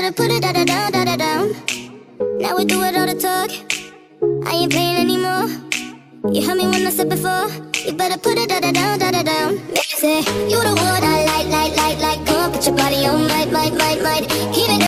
better put it da-da-down. Now we do it all the talk, I ain't playing anymore. You heard me when I said before, you better put it da-da-down. Say, you the one I like. Come on, put your body on, might. Keep it